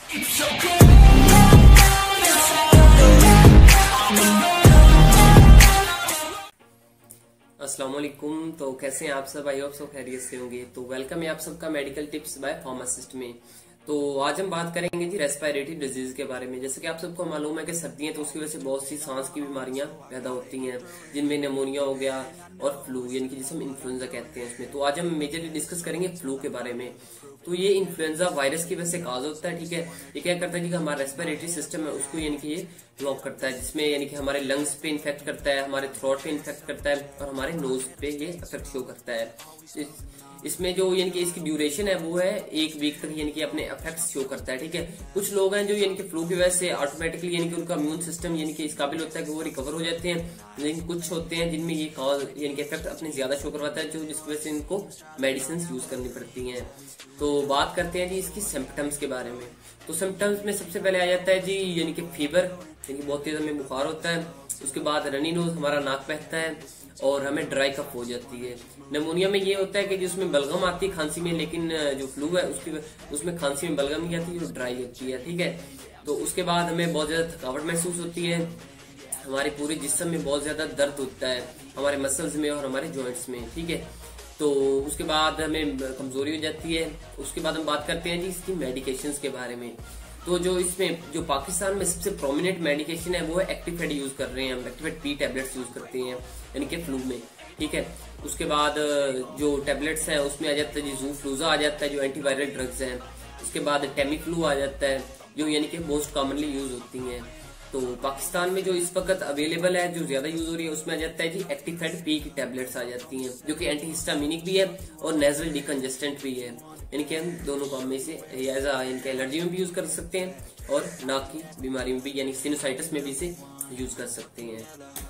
अस्सलाम वालेकुम। तो कैसे हैं आप सब? आई होप सब खैरियत से होंगे। तो वेलकम है आप सबका मेडिकल टिप्स बाय फार्मासिस्ट में। तो आज हम बात करेंगे जी रेस्पिरेटरी डिजीज के बारे में। जैसे कि आप सबको मालूम है कि सर्दियां तो उसकी वजह से बहुत सी सांस की बीमारियां पैदा होती हैं, जिनमें निमोनिया हो गया और फ्लू यानी कि जिसे हम इन्फ्लुएंजा कहते हैं उसमें। तो आज हम मेजरली डिस्कस करेंगे फ्लू के बारे में। तो ये इन्फ्लुएंजा वायरस की वजह से काज होता है, ठीक है। ये क्या करता है जी कि हमारा रेस्पिरेटरी सिस्टम है उसको यानी कि ये ब्लॉक करता है, जिसमें यानी कि हमारे लंग्स पे इन्फेक्ट करता है, हमारे थ्रोट पे इन्फेक्ट करता है और हमारे नोज पे ये इफेक्ट शो करता है। इसमें जो यानी कि इसकी ड्यूरेशन है वो है 1 वीक तक यानी कि अपने इफेक्ट्स शो करता है, ठीक है। कुछ लोग हैं जो यानी कि फ्लू की वजह से ऑटोमेटिकली यानी कि उनका इम्यून सिस्टम यानी कि इस काबिल होता है कि वो रिकवर हो जाते हैं, लेकिन कुछ होते हैं जिनमें ये कॉज यानी कि इफेक्ट अपने ज्यादा शो करवाता है, जो जिसकी वजह से इनको मेडिसिन यूज करनी पड़ती हैं। तो बात करते हैं जी इसकी सिम्टम्स के बारे में। तो सिम्टम्स में सबसे पहले आ जाता है जी यानी कि फीवर, यानी कि बहुत तेज हमें बुखार होता है। उसके बाद रनी नोज, हमारा नाक बहता है और हमें ड्राई कफ हो जाती है। निमोनिया में ये होता है कि जिसमें बलगम आती है खांसी में, लेकिन जो फ्लू है उसमें खांसी में बलगम नहीं आती, जो ड्राई होती है, ठीक है। तो उसके बाद हमें बहुत ज्यादा थकावट महसूस होती है, हमारे पूरे जिस्म में बहुत ज्यादा दर्द होता है, हमारे मसल्स में और हमारे जॉइंट्स में, ठीक है। तो उसके बाद हमें कमजोरी हो जाती है। उसके बाद हम बात करते हैं जी इसकी मेडिकेशंस के बारे में। तो जो इसमें जो पाकिस्तान में सबसे प्रोमिनेंट मेडिकेशन है वो है एक्टिफेड यूज कर रहे हैं हम, एक्टिफेड पी टैबलेट्स यूज करते हैं यानी कि फ्लू में, ठीक है। उसके बाद जो टैबलेट्स हैं उसमें आ जाता है जी ज़ूफ्लूज़ा आ जाता है जो एंटीवायरल ड्रग्स हैं। उसके बाद टेमीफ्लू आ जाता है जो यानी कि मोस्ट कॉमनली यूज होती हैं। तो पाकिस्तान में जो इस वक्त अवेलेबल है, जो ज्यादा यूज हो रही है, उसमें आ जाता है जी एक्टिफेड पी की टैबलेट्स आ जाती हैं, जो कि एंटीहिस्टामिनिक भी है और नेजल डिकंजेस्टेंट भी है, यानी कि हम दोनों काम में से एज इनके एलर्जी में भी यूज कर सकते हैं और नाक की बीमारी में भी यानी सिनुसाइटिस में भी इसे यूज कर सकते हैं।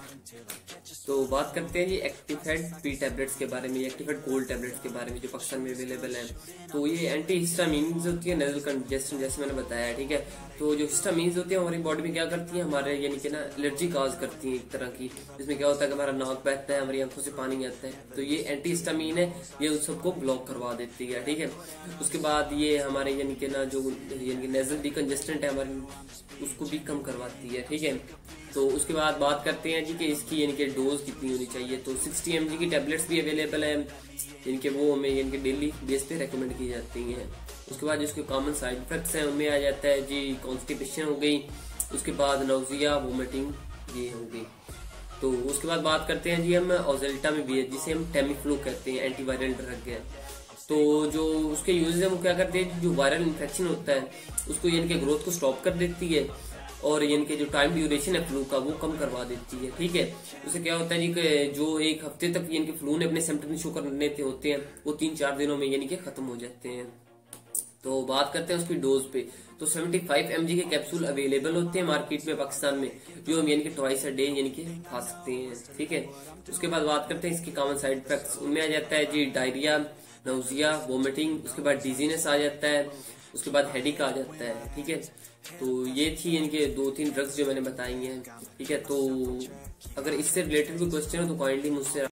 तो बात करते हैं जी एक्टिफेड पी टैबलेट्स के बारे में, एक्टिफेड कोल्ड टैबलेट्स के बारे में जो पाकिस्तान में अवेलेबल है। तो ये एंटी हिस्टामिन्स होती है, नेजल कंजेस्शन जैसे मैंने बताया, ठीक है। तो जो हिस्टामिन्स होती है हमारी बॉडी में क्या करती है, हमारे यानी कि ना एलर्जी काज करती है एक तरह की, जिसमें क्या होता है कि हमारा नाक बहता है, हमारी आंखों से पानी आता है। तो ये एंटी हिस्टामिन है, ये उस सबको ब्लॉक करवा देती है, ठीक है। उसके बाद ये हमारे यानी कि ना जो यानी कि नेजल डिकंजेस्टेंट है हमारी, उसको भी कम करवाती है, ठीक है। तो उसके बाद बात करते हैं जी कि इसकी यानी कि डोज कितनी होनी चाहिए। तो 60 mg की टैबलेट्स भी अवेलेबल है, इनके वो हमें यानी कि डेली बेस पे रेकमेंड की जाती हैं। उसके बाद जिसके कॉमन साइड इफेक्ट्स हैं उनमें आ जाता है जी कॉन्स्टिपेशन हो गई, उसके बाद नोजिया, वोमिटिंग ये हो गई। तो उसके बाद बात करते हैं जी हम ऑजेल्टा में भी है, जिसे हम टेमीफ्लू कहते हैं, एंटीवायरल ड्रग है। तो जो उसके यूज है वो क्या करते हैं, जो वायरल इन्फेक्शन होता है उसको यानी कि ग्रोथ को स्टॉप कर देती है और यानी कि जो टाइम ड्यूरेशन है फ्लू का वो कम करवा देती है, ठीक है। उससे क्या होता है जी कि जो एक हफ्ते तक यानी कि फ्लू ने अपने सिम्टम्स शो करने होते हैं वो 3-4 दिनों में यानी कि खत्म हो जाते हैं। तो बात करते हैं उसकी डोज पे। तो 75 mg के कैप्सूल अवेलेबल होते हैं मार्केट में पाकिस्तान में, जो हम यानी कि ट्वाइस अ डे यानी कि खा सकते हैं, ठीक है। उसके बाद बात करते हैं इसके कॉमन साइड इफेक्ट्स। उनमें आ जाता है जी डायरिया, नोजिया, वोमिटिंग, उसके बाद डिजीनेस आ जाता है, उसके बाद हेडिक आ जाता है, ठीक है। तो ये थी यानी कि 2-3 ड्रग्स जो मैंने बताई हैं, ठीक है। तो अगर इससे रिलेटेड कोई क्वेश्चन हो तो काइंडली मुझसे